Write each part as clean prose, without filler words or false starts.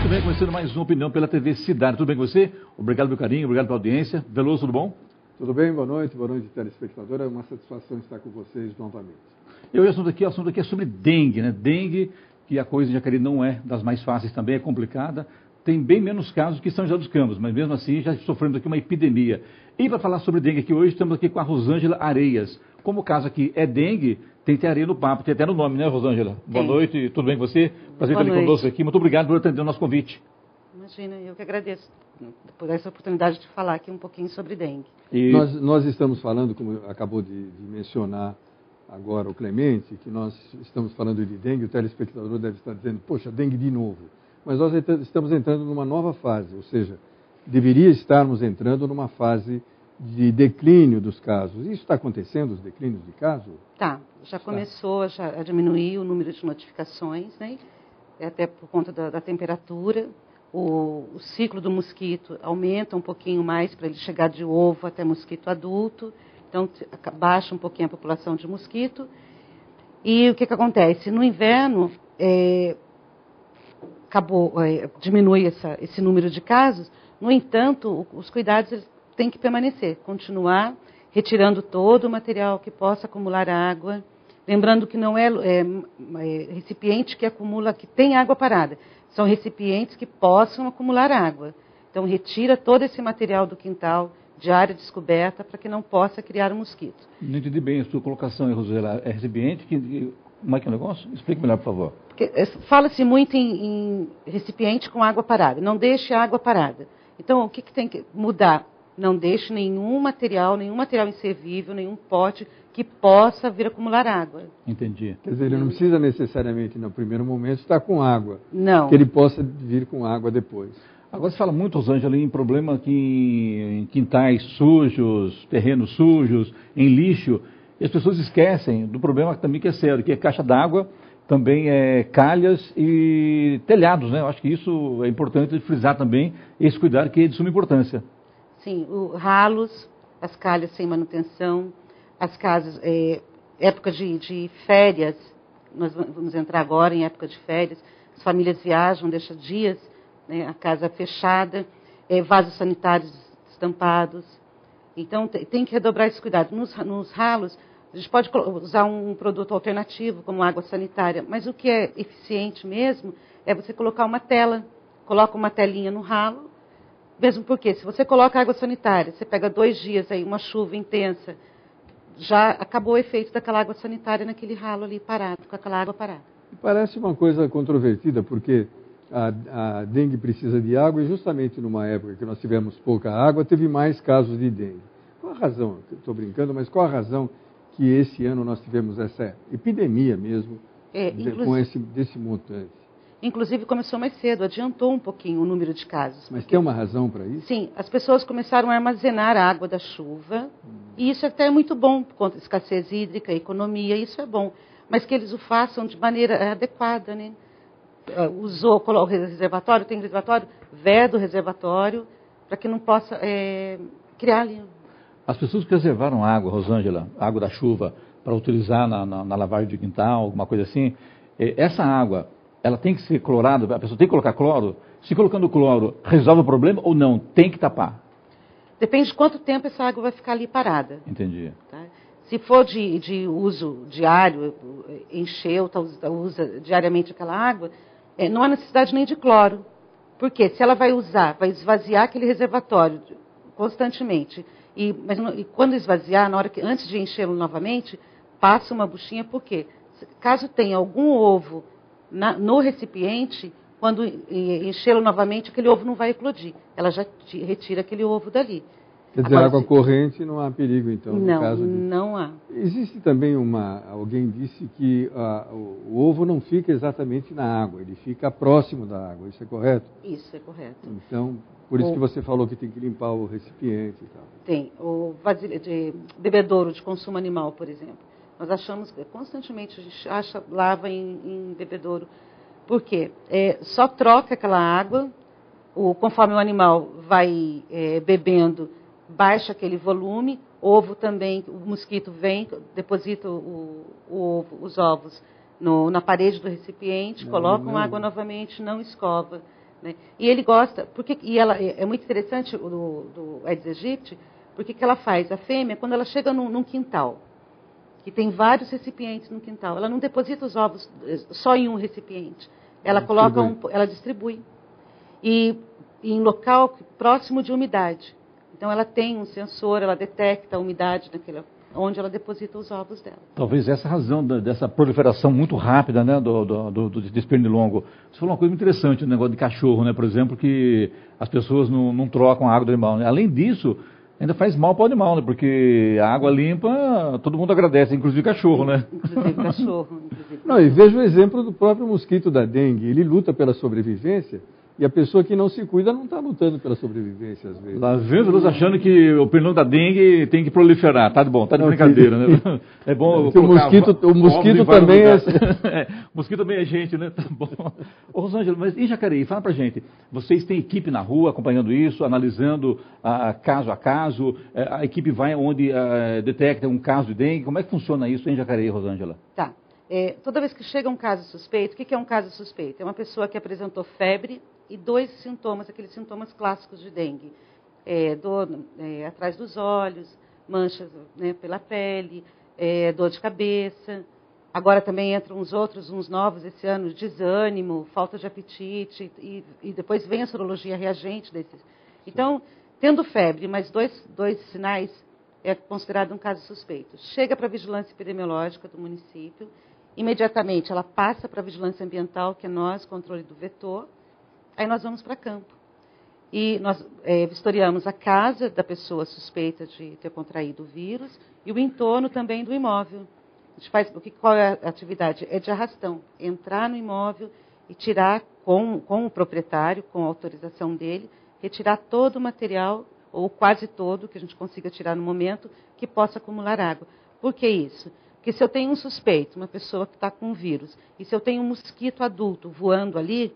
Muito bem, começando mais uma opinião pela TV Cidade. Tudo bem com você? Obrigado pelo carinho, obrigado pela audiência. Veloso, tudo bom? Tudo bem, boa noite, telespectador. É uma satisfação estar com vocês novamente. E o assunto aqui é sobre dengue, né? Dengue, que a coisa em Jacareí não é das mais fáceis também, é complicada. Tem bem menos casos que São José dos Campos, mas mesmo assim já sofremos aqui uma epidemia. E para falar sobre dengue aqui hoje, estamos aqui com a Rosângela Areias. Como o caso aqui é dengue, tem que ter areia no papo, tem até no nome, né, Rosângela? Boa noite, tudo bem com você? Prazer estar aqui conosco aqui. Muito obrigado por atender o nosso convite. Imagina, eu que agradeço por essa oportunidade de falar aqui um pouquinho sobre dengue. E... Nós estamos falando, como acabou de mencionar agora o Clemente, que nós estamos falando de dengue, o telespectador deve estar dizendo, poxa, dengue de novo. Mas nós estamos entrando numa nova fase, ou seja, deveria estarmos entrando numa fase de declínio dos casos. Isso está acontecendo, os declínios de casos? Tá, já começou a diminuir o número de notificações, né? Até por conta da temperatura. O ciclo do mosquito aumenta um pouquinho mais para ele chegar de ovo até mosquito adulto. Então, baixa um pouquinho a população de mosquito. E o que acontece? No inverno, diminui esse número de casos. No entanto, os cuidados eles têm que permanecer, continuar retirando todo o material que possa acumular água. Lembrando que não é recipiente que acumula, que tem água parada. São recipientes que possam acumular água. Então, retira todo esse material do quintal, de área descoberta, para que não possa criar um mosquito. Não entendi bem a sua colocação, Rosângela. É recipiente que... Como é que é o negócio? Explique melhor, por favor. Fala-se muito em recipiente com água parada. Não deixe a água parada. Então, o que tem que mudar? Não deixe nenhum material inservível, nenhum pote que possa vir acumular água. Entendi. Quer dizer, ele não precisa necessariamente, no primeiro momento, estar com água. Não. Que ele possa vir com água depois. Agora você fala muito, Rosângela, em problema aqui em quintais sujos, terrenos sujos, em lixo. E as pessoas esquecem do problema também que é sério, que é caixa d'água, também é calhas e telhados, né? Eu acho que isso é importante frisar também, esse cuidado que é de suma importância. Sim, ralos, as calhas sem manutenção, as casas, época de férias, nós vamos entrar agora em época de férias, as famílias viajam, deixam dias, né, a casa fechada, vasos sanitários estampados. Então, tem que redobrar esse cuidado. Nos ralos, a gente pode usar um produto alternativo, como água sanitária, mas o que é eficiente mesmo é você colocar uma tela, coloca uma telinha no ralo, mesmo porque se você coloca água sanitária, você pega 2 dias, aí, uma chuva intensa, já acabou o efeito daquela água sanitária naquele ralo ali parado, com aquela água parada. Parece uma coisa controvertida, porque a dengue precisa de água e justamente numa época que nós tivemos pouca água, teve mais casos de dengue. Qual a razão? Estou brincando, mas qual a razão que esse ano nós tivemos essa epidemia mesmo, desse montante? Inclusive começou mais cedo, adiantou um pouquinho o número de casos. Mas tem uma razão para isso? Sim, as pessoas começaram a armazenar a água da chuva, e isso até é muito bom, por conta de escassez hídrica, economia, isso é bom. Mas que eles o façam de maneira adequada, né? Coloca o reservatório, tem reservatório, veda o reservatório, para que não possa criar ali. As pessoas que reservaram água, Rosângela, água da chuva, para utilizar na lavagem de quintal, alguma coisa assim, essa água, ela tem que ser clorada, a pessoa tem que colocar cloro? Se colocando cloro, resolve o problema ou não? Tem que tapar? Depende de quanto tempo essa água vai ficar ali parada. Entendi. Tá? Se for de uso diário, encheu, usa diariamente aquela água, não há necessidade nem de cloro. Porque se ela vai esvaziar aquele reservatório constantemente. Mas quando esvaziar, antes de enchê-lo novamente, passa uma buchinha, porque caso tenha algum ovo no recipiente, quando enchê-lo novamente, aquele ovo não vai eclodir. Ela já retira aquele ovo dali. Quer dizer, água corrente não há perigo, então, no caso de... Não há. Existe também alguém disse que o ovo não fica exatamente na água, ele fica próximo da água, isso é correto? Isso é correto. Então, por isso que você falou que tem que limpar o recipiente e tal. Tem. O vasilha de bebedouro de consumo animal, por exemplo. Nós achamos, constantemente, a gente lava em bebedouro. Por quê? Só troca aquela água, conforme o animal vai bebendo, baixa aquele volume, ovo também, o mosquito vem, deposita os ovos na parede do recipiente, coloca água novamente, não escova. né? E ele gosta, e ela, é muito interessante do Aedes aegypti, porque que ela faz? A fêmea, quando ela chega num quintal, que tem vários recipientes no quintal, ela não deposita os ovos só em um recipiente. Ela ela distribui. E em local próximo de umidade. Então ela tem um sensor, ela detecta a umidade onde ela deposita os ovos dela. Talvez essa razão dessa proliferação muito rápida, né, desse pernilongo. Você falou uma coisa muito interessante, o negócio de cachorro, né, por exemplo, que as pessoas não trocam a água do animal, né? Além disso, ainda faz mal para o animal, né, porque a água limpa, todo mundo agradece, inclusive cachorro, né? Inclusive cachorro. Não, e veja o exemplo do próprio mosquito da dengue. Ele luta pela sobrevivência. E a pessoa que não se cuida não está lutando pela sobrevivência, às vezes. Às vezes, nós achando que o pernilongo da dengue tem que proliferar. Tá bom, tá de brincadeira, né? É bom o mosquito também o mosquito também é gente, né? Tá bom. Ô, Rosângela, mas em Jacareí, fala pra gente. Vocês têm equipe na rua acompanhando isso, analisando caso a caso? A equipe vai onde detecta um caso de dengue? Como é que funciona isso em Jacareí, Rosângela? Tá. Toda vez que chega um caso suspeito, o que é um caso suspeito? É uma pessoa que apresentou febre e 2 sintomas, aqueles sintomas clássicos de dengue. Dor atrás dos olhos, manchas, né, pela pele, dor de cabeça. Agora também entram uns novos esse ano, desânimo, falta de apetite, e depois vem a sorologia reagente desses. Então, tendo febre, mais dois sinais, é considerado um caso suspeito. Chega para a vigilância epidemiológica do município, imediatamente ela passa para a vigilância ambiental, que é nós, controle do vetor, aí nós vamos para campo. E nós vistoriamos a casa da pessoa suspeita de ter contraído o vírus e o entorno também do imóvel. A gente faz, qual é a atividade? É de arrastão, entrar no imóvel e tirar com o proprietário, com a autorização dele, retirar todo o material, ou quase todo, que a gente consiga tirar no momento, que possa acumular água. Por que isso? Porque se eu tenho um suspeito, uma pessoa que está com o vírus, e se eu tenho um mosquito adulto voando ali,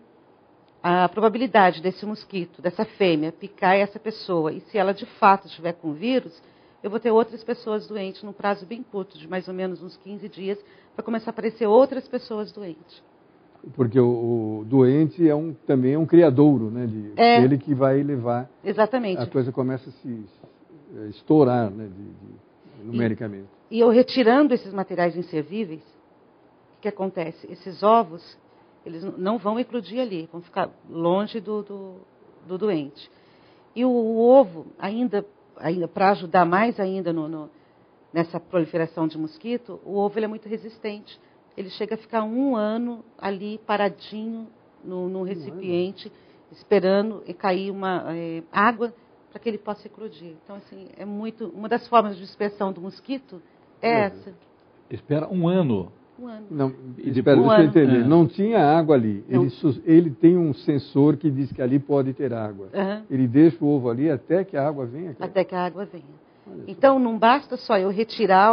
a probabilidade desse mosquito, dessa fêmea, picar essa pessoa, e se ela de fato estiver com o vírus, eu vou ter outras pessoas doentes num prazo bem curto, de mais ou menos uns 15 dias, para começar a aparecer outras pessoas doentes. Porque o doente também é um criadouro, né? Ele que vai levar. Exatamente. A coisa começa a se estourar, né? Numericamente. E eu retirando esses materiais inservíveis, o que acontece? Esses ovos, eles não vão eclodir ali, vão ficar longe do doente. E o ovo, ainda para ajudar mais ainda nessa proliferação de mosquito, o ovo ele é muito resistente. Ele chega a ficar 1 ano ali paradinho num recipiente, esperando cair uma água para que ele possa eclodir. Então, assim, uma das formas de dispersão do mosquito é essa. Espera 1 ano. 1 ano. Não, deixa eu entender. Não tinha água ali. Ele tem um sensor que diz que ali pode ter água. Uhum. Ele deixa o ovo ali até que a água venha. Até que a água venha. Então, não basta só eu retirar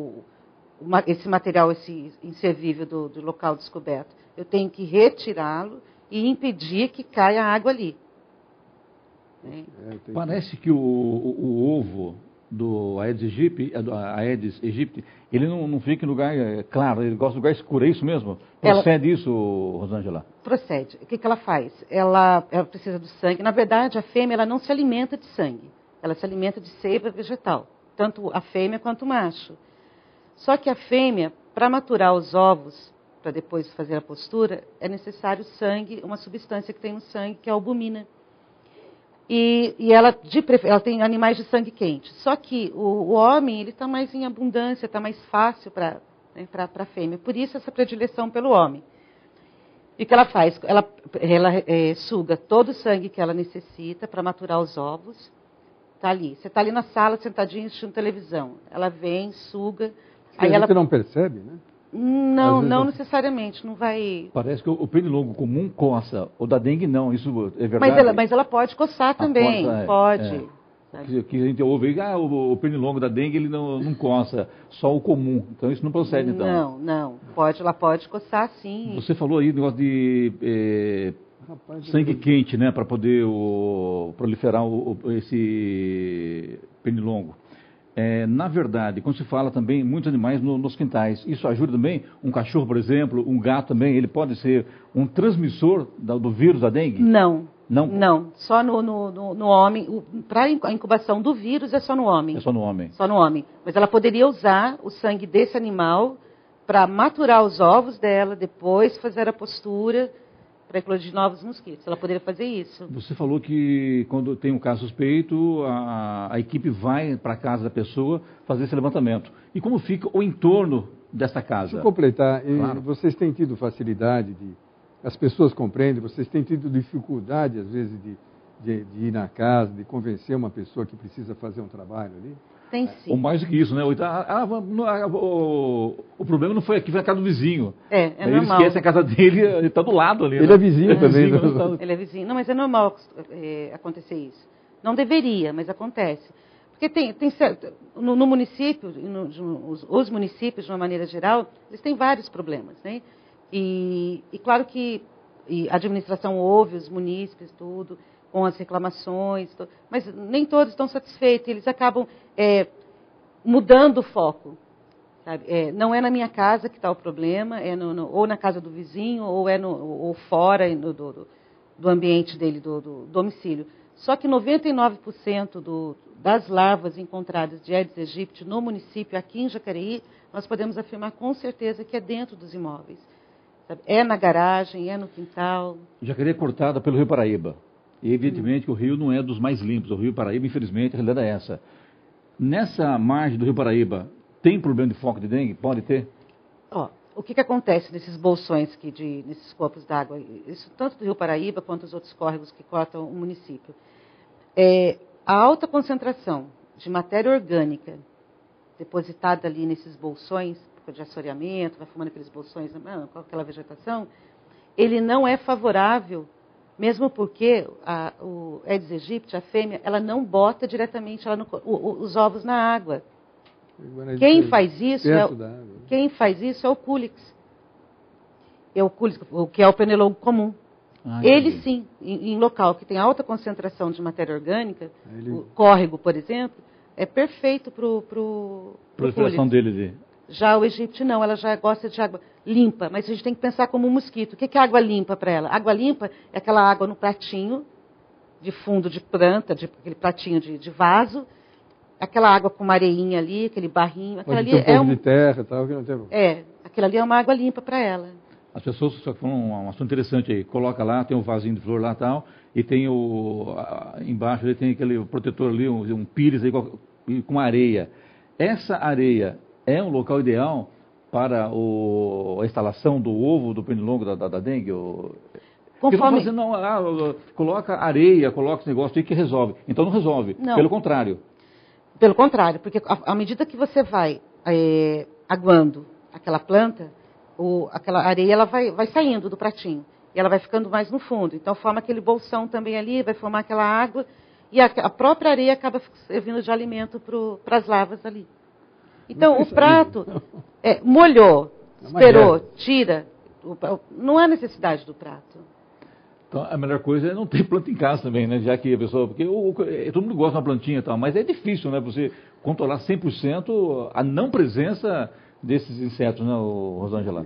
esse material, esse inservível do local descoberto. Eu tenho que retirá-lo e impedir que caia água ali. Parece que o ovo do Aedes aegypti, ele não fica em lugar claro, ele gosta de lugar escuro, é isso mesmo? Procede isso, Rosângela? Procede. O que ela faz? Ela precisa do sangue. Na verdade, a fêmea ela não se alimenta de sangue. Ela se alimenta de seiva vegetal, tanto a fêmea quanto o macho. Só que a fêmea, para maturar os ovos, para depois fazer a postura, é necessário sangue, uma substância que tem no sangue, que é a albumina. E ela tem animais de sangue quente. Só que o homem ele está mais em abundância, está mais fácil para a fêmea. Por isso essa predileção pelo homem. E o que ela faz? Ela suga todo o sangue que ela necessita para maturar os ovos. Tá ali. Você está ali na sala, sentadinho, assistindo televisão. Ela vem, suga. Aí ela não percebe, né? Não necessariamente, não vai... Parece que o pernilongo comum coça, o da dengue não, isso é verdade? Mas ela pode coçar também, pode. Que a gente ouve aí, o pernilongo da dengue ele não coça, só o comum, então isso não procede então? Não, ela pode coçar sim. Você falou aí do negócio de sangue quente, né, para poder proliferar esse pernilongo. na verdade, quando se fala também muitos animais nos quintais, isso ajuda também? Um cachorro, por exemplo, um gato também, ele pode ser um transmissor do vírus da dengue? Não. Não? Não, só no homem. Para a incubação do vírus é só no homem. É só no homem. Só no homem. Mas ela poderia usar o sangue desse animal para maturar os ovos dela, depois fazer a postura para eclodir novos mosquitos. Ela poderia fazer isso. Você falou que quando tem um caso suspeito, a equipe vai para a casa da pessoa fazer esse levantamento. E como fica o entorno dessa casa? Deixa eu completar. Claro. Vocês têm tido facilidade as pessoas compreendem, vocês têm tido dificuldade, às vezes, de ir na casa, de convencer uma pessoa que precisa fazer um trabalho ali? Tem sim. Ou mais do que isso, né? O problema não foi aqui, foi a casa do vizinho. É ele normal. esquece a casa dele, ele está do lado ali. Ele né? é vizinho também. Vizinho, né? Ele é vizinho. Não, mas é normal acontecer isso. Não deveria, mas acontece. Porque tem certo, no município, os municípios, de uma maneira geral, eles têm vários problemas, né? E claro que a administração ouve os munícipes, tudo, com as reclamações, tudo, mas nem todos estão satisfeitos. Eles acabam mudando o foco. Sabe? Não é na minha casa que está o problema, ou na casa do vizinho, ou fora do ambiente dele, do domicílio. Só que 99% das larvas encontradas de Aedes aegypti no município, aqui em Jacareí, nós podemos afirmar com certeza que é dentro dos imóveis. Sabe? É na garagem, é no quintal. Jacareí é cortada pelo Rio Paraíba. E evidentemente que o rio não é dos mais limpos. O Rio Paraíba, infelizmente, a realidade é essa. Nessa margem do Rio Paraíba, tem problema de foco de dengue? Pode ter? O que acontece nesses bolsões nesses corpos d'água, isso tanto do Rio Paraíba quanto os outros córregos que cortam o município? A alta concentração de matéria orgânica depositada ali nesses bolsões, de assoreamento, vai formando aqueles bolsões com aquela vegetação, ele não é favorável, mesmo porque o Aedes aegypti, a fêmea, ela não bota diretamente os ovos na água. Quem faz isso é o Culex. O que é o pernilongo comum. Ele sim, em local que tem alta concentração de matéria orgânica, o córrego, por exemplo, é perfeito para o proliferação dele. Já o egípcio não, ela já gosta de água limpa, mas a gente tem que pensar como um mosquito. O que é água limpa para ela? Água limpa é aquela água no pratinho de fundo de planta, aquele pratinho de vaso, aquela água com uma areinha ali, aquele barrinho. Aquela ali é de terra, tal, que não tem... aquela ali é uma água limpa para ela. As pessoas, só que foi um assunto interessante aí, coloca lá, tem um vasinho de flor lá e tal, e tem embaixo ele tem aquele protetor ali, um pires aí com areia. Essa areia é um local ideal para a instalação do ovo do pernilongo da dengue? Conforme... coloca areia, coloca esse negócio aí que resolve. Então não resolve, não. Pelo contrário. Pelo contrário, porque à medida que você vai aguando aquela planta, aquela areia ela vai saindo do pratinho. E ela vai ficando mais no fundo. Então forma aquele bolsão também ali, vai formar aquela água. E a própria areia acaba servindo de alimento para as larvas ali. Então o prato molhou, esperou, tira. Não há necessidade do prato. Então, a melhor coisa é não ter planta em casa também, né? Já que a pessoa... Porque todo mundo gosta de uma plantinha e tal, mas é difícil, né? Você controlar 100% a não presença desses insetos, né, Rosângela?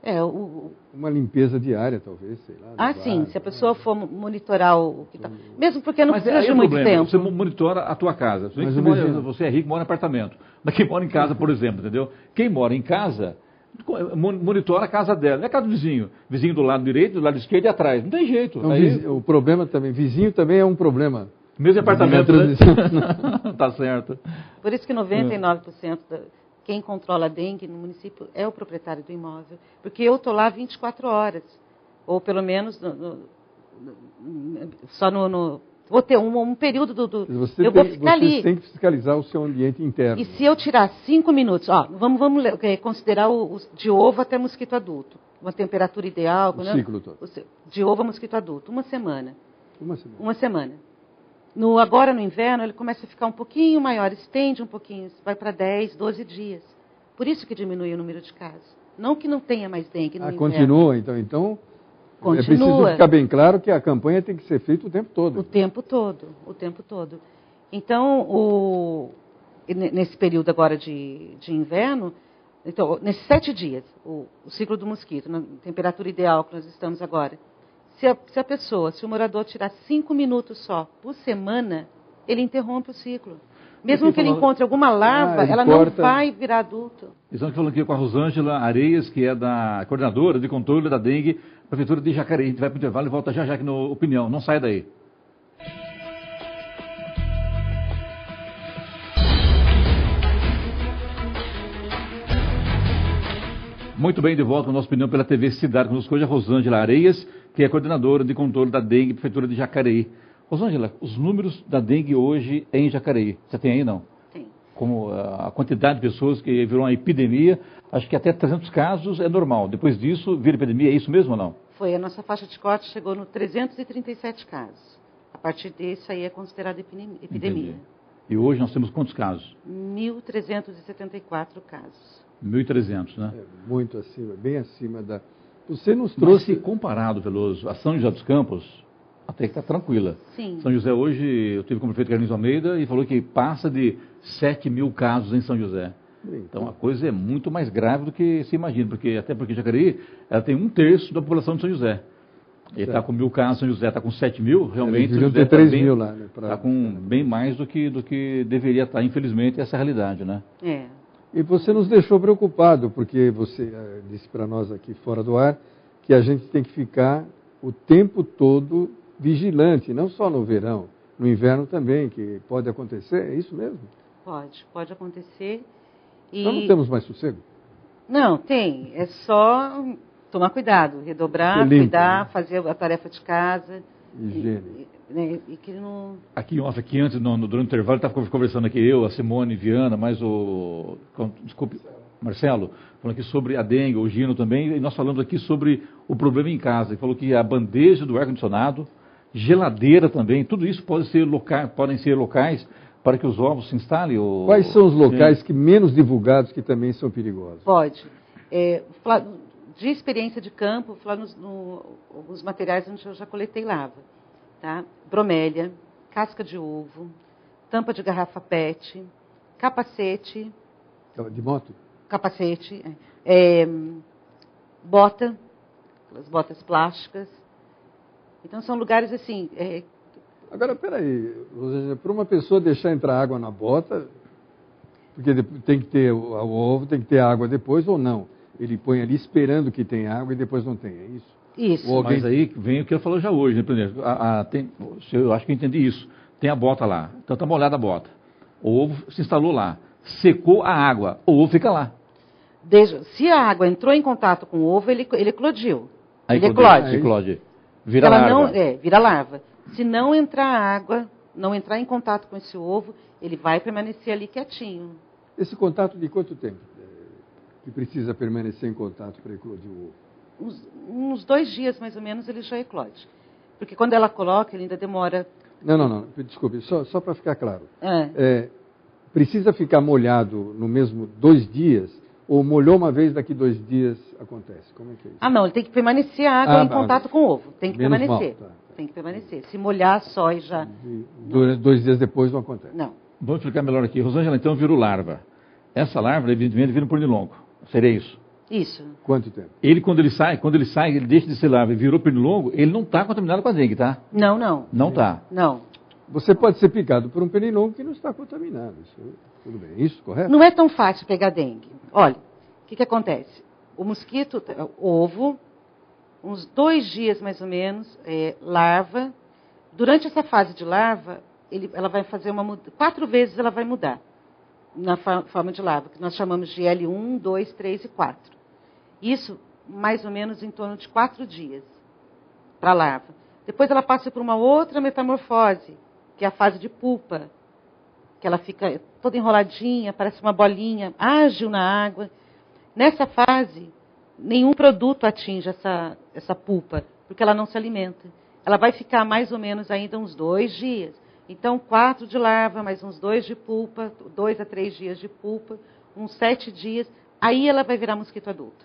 Uma limpeza diária, talvez, sei lá. Sim, se a pessoa for monitorar o que está... Mesmo porque não precisa de muito tempo. Você monitora a tua casa. Você é rico, mora em apartamento. Mas quem mora em casa, por exemplo, entendeu? Quem mora em casa... monitora a casa dela, não é a casa do vizinho. Vizinho do lado direito, do lado esquerdo e atrás. Não tem jeito. Então, o problema também, vizinho também é um problema. Mesmo apartamento, né? Tá certo. Por isso que 99% quem controla a dengue no município é o proprietário do imóvel. Porque eu estou lá 24 horas. Ou pelo menos vou ter um período vou ficar ali. Você tem que fiscalizar o seu ambiente interno. E se eu tirar 5 minutos, vamos considerar de ovo até mosquito adulto. Uma temperatura ideal. O ciclo todo. De ovo a mosquito adulto. Uma semana. Uma semana. Agora no inverno ele começa a ficar um pouquinho maior, estende um pouquinho, vai para 10, 12 dias. Por isso que diminui o número de casos. Não que não tenha mais dengue no inverno. Continua, então... Continua. É preciso ficar bem claro que a campanha tem que ser feita o tempo todo. O tempo todo. Então, nesse período agora de inverno, então, nesses 7 dias, o ciclo do mosquito, na temperatura ideal que nós estamos agora, se o morador tirar 5 minutos só por semana, ele interrompe o ciclo. Mesmo que ele encontre alguma larva, ela não vai virar adulto. Estamos falando aqui com a Rosângela Areias, que é da coordenadora de controle da dengue, Prefeitura de Jacareí. A gente vai para o intervalo e volta já aqui no Opinião. Não saia daí. Muito bem, de volta com a nossa opinião pela TV Cidade. Conosco hoje a Rosângela Areias, que é coordenadora de controle da dengue, Prefeitura de Jacareí. Rosângela, os números da dengue hoje em Jacareí, você tem aí não? Tem. Como a quantidade de pessoas que virou uma epidemia, acho que até 300 casos é normal. Depois disso, vira epidemia, é isso mesmo ou não? Foi, a nossa faixa de corte chegou no 337 casos. A partir desse aí é considerado epidemia. Entendi. E hoje nós temos quantos casos? 1.374 casos. 1.300, né? É muito acima, bem acima da... Você nos trouxe... Mas se comparado, Veloso, a São José dos Campos, até que está tranquila. Sim. São José hoje, eu tive com o prefeito Carlinhos Almeida e falou que passa de 7 mil casos em São José. Então a coisa é muito mais grave do que se imagina, até porque Jacareí ela tem 1/3 da população de São José. Ele está com 1.000 casos, São José está com 7 mil, realmente. Deveriam ter 3 mil lá, né? Está com bem mais do que deveria estar, infelizmente, essa é a realidade, né? É. E você nos deixou preocupado, porque você disse para nós aqui fora do ar que a gente tem que ficar o tempo todo vigilante, não só no verão, no inverno também, que pode acontecer, é isso mesmo? Pode acontecer. E... Nós não temos mais sossego? Não, tem. É só tomar cuidado, redobrar, cuidar, fazer a tarefa de casa. Higiene. E que não... Aqui antes, durante o intervalo, estava conversando aqui eu, a Simone, Viana, mais desculpe, Marcelo, falando aqui sobre a dengue, o Gino também, e nós falamos aqui sobre o problema em casa. Ele falou que a bandeja do ar-condicionado, geladeira também, tudo isso podem ser locais para que os ovos se instalem? Quais são os locais que menos divulgados que também são perigosos? Pode. De experiência de campo, falar alguns materiais onde eu já coletei lava. Tá? Bromélia, casca de ovo, tampa de garrafa PET, capacete. De moto? Capacete, bota, aquelas botas plásticas. Então são lugares assim. Agora, peraí, para uma pessoa deixar entrar água na bota, porque tem que ter o ovo, tem que ter água depois ou não? Ele põe ali esperando que tem água e depois não tem, é isso? Isso. Mas aí vem o que eu falou já hoje, né? Por exemplo, eu acho que eu entendi isso. Tem a bota lá, então está molhada a bota. O ovo se instalou lá, secou a água, o ovo fica lá. Se a água entrou em contato com o ovo, ele eclodiu. Aí ele eclode. Eclode. Vira larva. Vira larva. Se não entrar água, não entrar em contato com esse ovo, ele vai permanecer ali quietinho. Esse contato de quanto tempo que precisa permanecer em contato para eclodir o ovo? Uns 2 dias, mais ou menos, ele já eclode. Porque quando ela coloca, ele ainda demora... Não. Desculpe, só para ficar claro. Precisa ficar molhado no mesmo 2 dias? Ou molhou uma vez, daqui 2 dias acontece? Como é que é isso? Não, ele tem que permanecer a água em contato com o ovo. Tem que permanecer. Mal, tá. Tem que permanecer. Se molhar só e já... 2 dias depois não acontece? Não. Vamos explicar melhor aqui. Rosângela, então, virou larva. Essa larva, evidentemente, vira um pernilongo. Seria isso? Isso. Quanto tempo? Quando ele sai, ele deixa de ser larva e virou pernilongo, ele não está contaminado com a dengue, tá? Não. Não está. Não. Você pode ser picado por um pernilongo que não está contaminado. Isso, tudo bem. Isso, correto? Não é tão fácil pegar dengue. Olha, o que acontece? O mosquito, ovo, uns 2 dias mais ou menos, larva. Durante essa fase de larva, ela vai fazer 4 vezes ela vai mudar na forma de larva, que nós chamamos de L1, 2, 3 e 4. Isso mais ou menos em torno de 4 dias para a larva. Depois ela passa por uma outra metamorfose, que é a fase de pupa, que ela fica toda enroladinha, parece uma bolinha, ágil na água. Nessa fase, nenhum produto atinge essa pupa, porque ela não se alimenta. Ela vai ficar mais ou menos ainda uns 2 dias. Então, 4 de larva, mais uns 2 de pupa, 2 a 3 dias de pupa, uns 7 dias, aí ela vai virar mosquito adulto.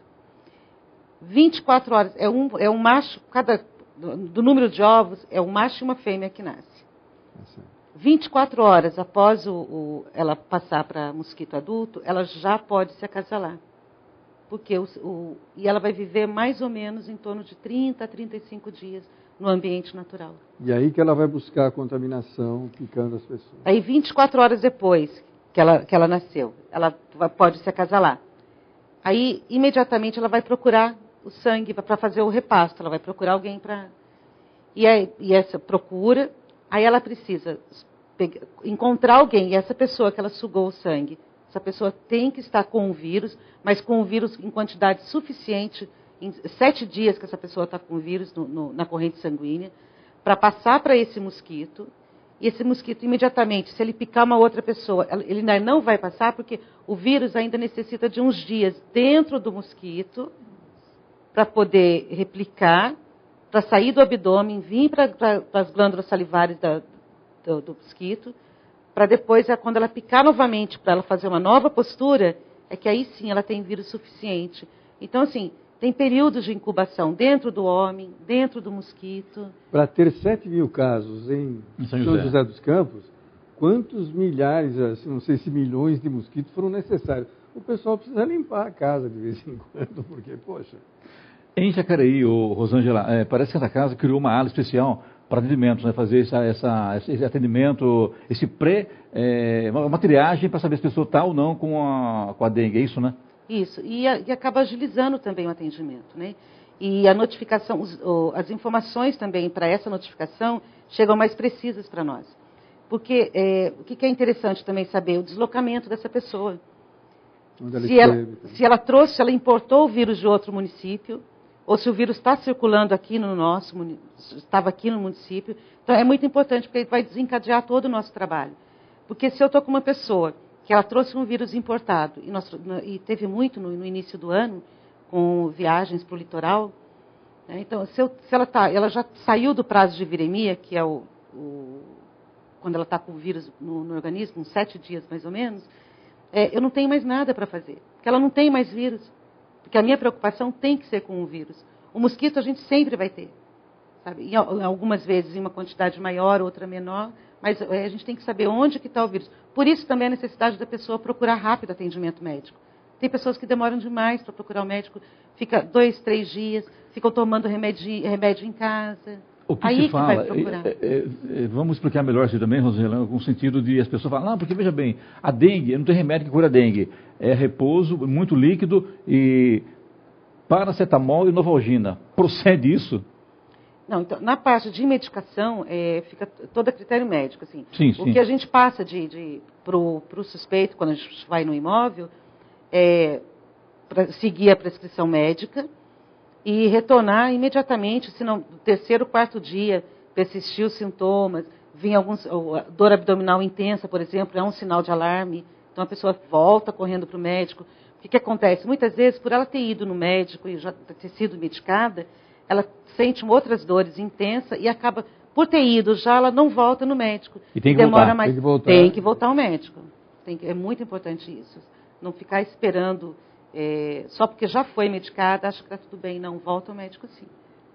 24 horas, é um macho, do número de ovos, é um macho e uma fêmea que nasce. 24 horas após ela passar para mosquito adulto, ela já pode se acasalar. E ela vai viver mais ou menos em torno de 30 a 35 dias no ambiente natural. E aí que ela vai buscar a contaminação picando as pessoas. Aí 24 horas depois que ela nasceu, ela pode se acasalar. Aí, imediatamente, ela vai procurar o sangue para fazer o repasto. Ela vai procurar alguém para... E essa procura, aí ela precisa encontrar alguém. E essa pessoa que ela sugou o sangue, essa pessoa tem que estar com o vírus, mas com o vírus em quantidade suficiente, em 7 dias que essa pessoa está com o vírus na corrente sanguínea, para passar para esse mosquito. E esse mosquito, imediatamente, se ele picar uma outra pessoa, ele não vai passar, porque o vírus ainda necessita de uns dias dentro do mosquito para poder replicar, para sair do abdômen, vir para as glândulas salivares do mosquito, para depois, quando ela picar novamente, para ela fazer uma nova postura, é que aí sim ela tem vírus suficiente. Então, assim, tem períodos de incubação dentro do homem, dentro do mosquito. Para ter 7 mil casos em São José dos Campos, quantos milhares, não sei se milhões de mosquitos foram necessários? O pessoal precisa limpar a casa de vez em quando, porque, poxa... Em Jacareí, Rosângela, parece que essa casa criou uma ala especial para atendimentos, né? Fazer esse atendimento, uma triagem para saber se a pessoa está ou não com a dengue, é isso, né? Isso, e acaba agilizando também o atendimento, né? E a notificação, as informações também para essa notificação chegam mais precisas para nós. Porque o que é interessante também saber? O deslocamento dessa pessoa. Se ela importou o vírus de outro município, ou se o vírus está circulando aqui estava aqui no município. Então é muito importante, porque ele vai desencadear todo o nosso trabalho. Porque se eu estou com uma pessoa que ela trouxe um vírus importado, e teve muito no início do ano, com viagens para o litoral, né? Então, se ela já saiu do prazo de viremia, que é quando ela está com o vírus no organismo, uns 7 dias mais ou menos, eu não tenho mais nada para fazer, porque ela não tem mais vírus. Porque a minha preocupação tem que ser com o vírus. O mosquito a gente sempre vai ter, sabe? E algumas vezes em uma quantidade maior, outra menor, mas a gente tem que saber onde que está o vírus. Por isso também a necessidade da pessoa procurar rápido atendimento médico. Tem pessoas que demoram demais para procurar o médico, fica 2, 3 dias, ficam tomando remédio em casa. O que aí se fala, que vai procurar. Vamos explicar melhor isso também, Rosângela, com o sentido de as pessoas falam, porque veja bem, a dengue, não tem remédio que cura a dengue, é repouso, muito líquido e paracetamol e novalgina. Procede isso? Não, então, na parte de medicação, fica todo a critério médico. Assim. Sim. O que a gente passa para o suspeito, quando a gente vai no imóvel, para seguir a prescrição médica e retornar imediatamente, se não, no 3º, 4º dia, persistir os sintomas, dor abdominal intensa, por exemplo, é um sinal de alarme, então a pessoa volta correndo para o médico. O que acontece? Muitas vezes, por ela ter ido no médico e já ter sido medicada, ela sente outras dores intensas e acaba, por ter ido já, ela não volta no médico. E tem que demora voltar. mais. Tem que voltar ao médico. É muito importante isso. Não ficar esperando, só porque já foi medicada, acha que está tudo bem. Não, volta ao médico sim.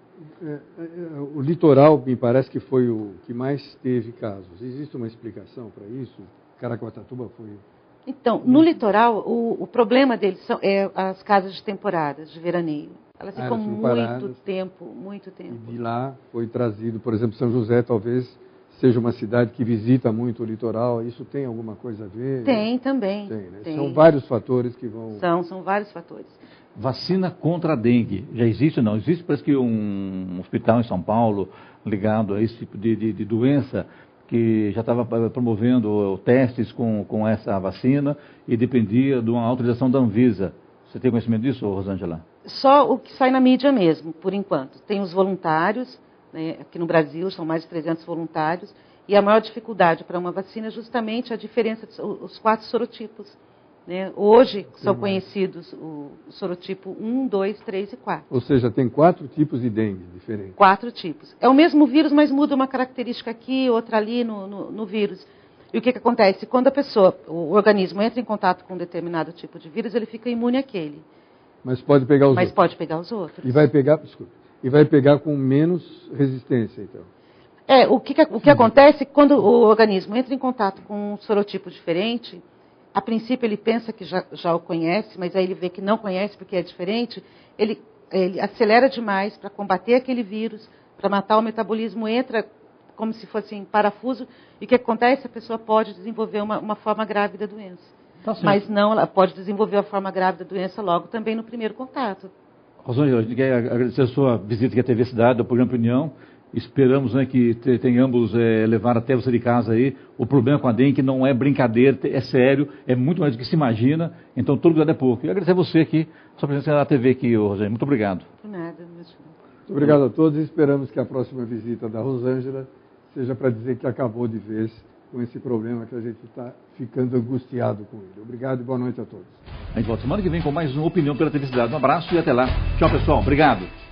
O litoral, me parece que foi o que mais teve casos. Existe uma explicação para isso? Caraguatatuba foi... Então, no litoral, o problema deles são as casas de temporadas, de veraneio. Elas ficam muito tempo. E de lá foi trazido, por exemplo, São José talvez seja uma cidade que visita muito o litoral. Isso tem alguma coisa a ver? Tem também. Tem, né? Tem. São vários fatores que vão... São vários fatores. Vacina contra a dengue, já existe ou não? Existe, parece que um hospital em São Paulo ligado a esse tipo de doença, que já estava promovendo testes com essa vacina e dependia de uma autorização da Anvisa. Você tem conhecimento disso, Rosângela? Só o que sai na mídia mesmo, por enquanto. Tem os voluntários, né, aqui no Brasil são mais de 300 voluntários, e a maior dificuldade para uma vacina é justamente a diferença dos 4 sorotipos. Né? Hoje são conhecidos o sorotipo 1, 2, 3 e 4. Ou seja, tem 4 tipos de dengue diferentes. 4 tipos. É o mesmo vírus, mas muda uma característica aqui, outra ali no vírus. E o que acontece? Quando o organismo entra em contato com um determinado tipo de vírus, ele fica imune àquele. Mas pode pegar os outros. Pode pegar os outros. E vai pegar com menos resistência, então. O que acontece quando o organismo entra em contato com um sorotipo diferente, a princípio ele pensa que já o conhece, mas aí ele vê que não conhece porque é diferente, ele acelera demais para combater aquele vírus, para matar o metabolismo, entra como se fosse em parafuso, e o que acontece? A pessoa pode desenvolver uma forma grave da doença. Tá certo. Mas não, ela pode desenvolver a forma grave da doença logo também no primeiro contato. Rosângela, a gente quer agradecer a sua visita aqui à TV Cidade, ao programa Opinião. Esperamos, né, que tenhamos levar até você de casa aí. O problema com a dengue não é brincadeira, é sério, é muito mais do que se imagina. Então, todo cuidado é pouco. E agradecer a você aqui, sua presença na TV aqui, Rosângela. Muito obrigado. Por nada, meu senhor. Muito obrigado a todos e esperamos que a próxima visita da Rosângela seja para dizer que acabou de vez com esse problema que a gente está ficando angustiado com ele. Obrigado e boa noite a todos. A gente volta semana que vem com mais uma Opinião pela TV Cidade. Um abraço e até lá. Tchau, pessoal. Obrigado.